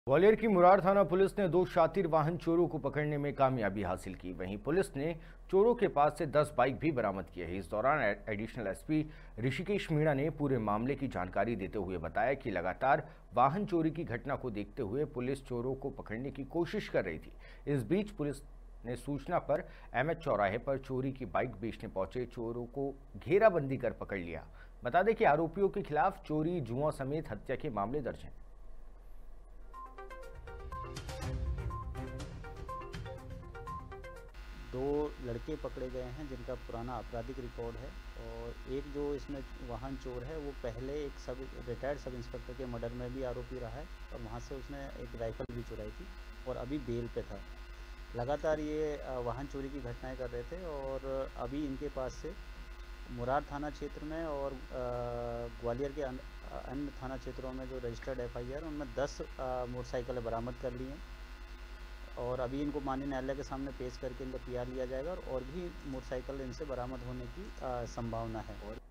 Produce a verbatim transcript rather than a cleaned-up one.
ग्वालियर की मुरार थाना पुलिस ने दो शातिर वाहन चोरों को पकड़ने में कामयाबी हासिल की। वहीं पुलिस ने चोरों के पास से दस बाइक भी बरामद की है। इस दौरान एडिशनल एसपी ऋषिकेश मीणा ने पूरे मामले की जानकारी देते हुए बताया कि लगातार वाहन चोरी की घटना को देखते हुए पुलिस चोरों को पकड़ने की कोशिश कर रही थी। इस बीच पुलिस ने सूचना पर एमएच चौराहे पर चोरी की बाइक बेचने पहुंचे चोरों को घेराबंदी कर पकड़ लिया। बता दें कि आरोपियों के खिलाफ चोरी, जुआ समेत हत्या के मामले दर्ज हैं। दो लड़के पकड़े गए हैं जिनका पुराना आपराधिक रिकॉर्ड है और एक जो इसमें वाहन चोर है वो पहले एक सब रिटायर्ड सब इंस्पेक्टर के मर्डर में भी आरोपी रहा है और वहाँ से उसने एक राइफल भी चुराई थी और अभी बेल पे था। लगातार ये वाहन चोरी की घटनाएं कर रहे थे और अभी इनके पास से मुरार थाना क्षेत्र में और ग्वालियर के अन्य थाना क्षेत्रों में जो रजिस्टर्ड एफ आई आर उनमें दस मोटरसाइकिलें बरामद कर ली हैं और अभी इनको माननीय न्यायालय के सामने पेश करके इनका पी आर लिया जाएगा और, और भी मोटरसाइकिल इनसे बरामद होने की संभावना है। और